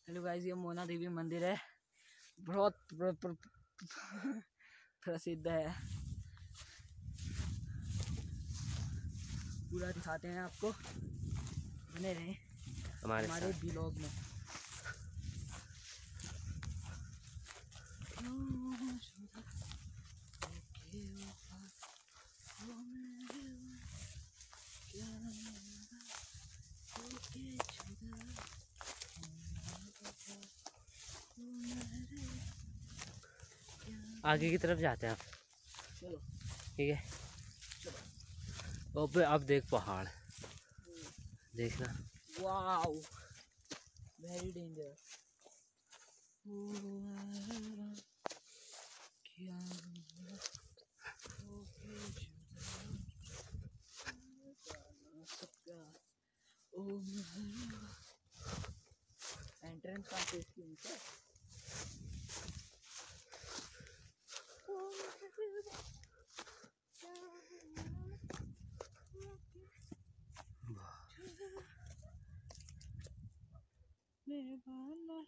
Hello guys, ये मोना देवी मंदिर है, बहुत प्रसिद्ध है। पूरा दिखाते हैं आपको, बने रहें हमारे ब्लॉग में। आगे की तरफ जाते हैं आप। चलो ठीक है। अब देख पहाड़, देखना। Wow, very danger. एंट्रेंस कहाँ पे इसकी नीचे?